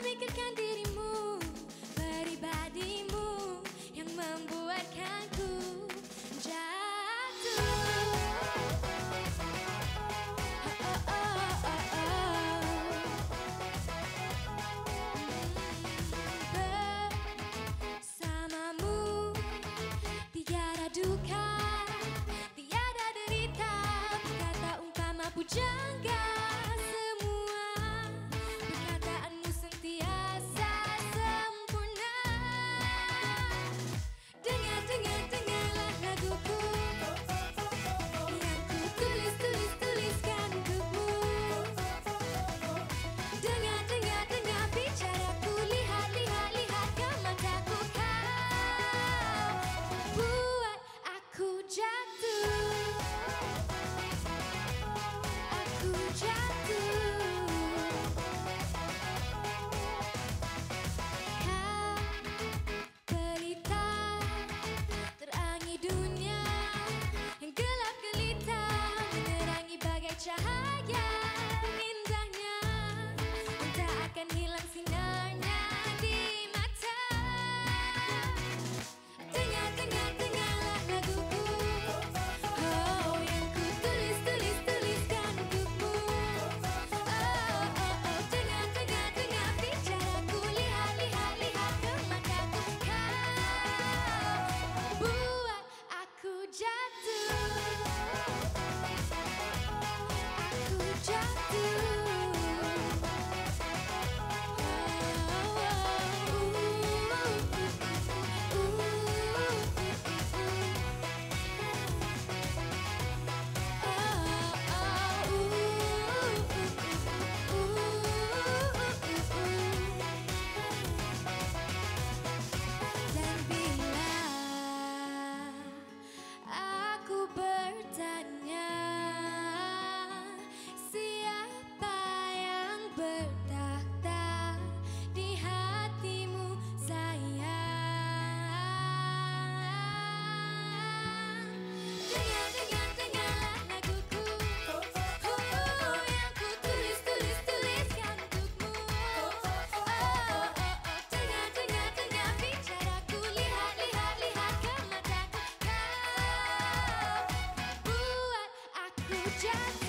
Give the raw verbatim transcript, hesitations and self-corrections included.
memikirkan dirimu, pribadimu yang membuatkan ku jatuh. Oh, oh, oh, oh, oh. Bersamamu tiada duka, tiada derita, berkata umpama pujangga. Cahaya indahnya tak akan hilang sinarnya di mata. Dengar, dengar, dengarlah laguku, oh yang ku tulis, tulis, tuliskan untukmu. Oh, oh, oh, dengar, dengar, dengar bicaraku, lihat, lihat, lihat ke mataku. Kau buat aku jatuh. Just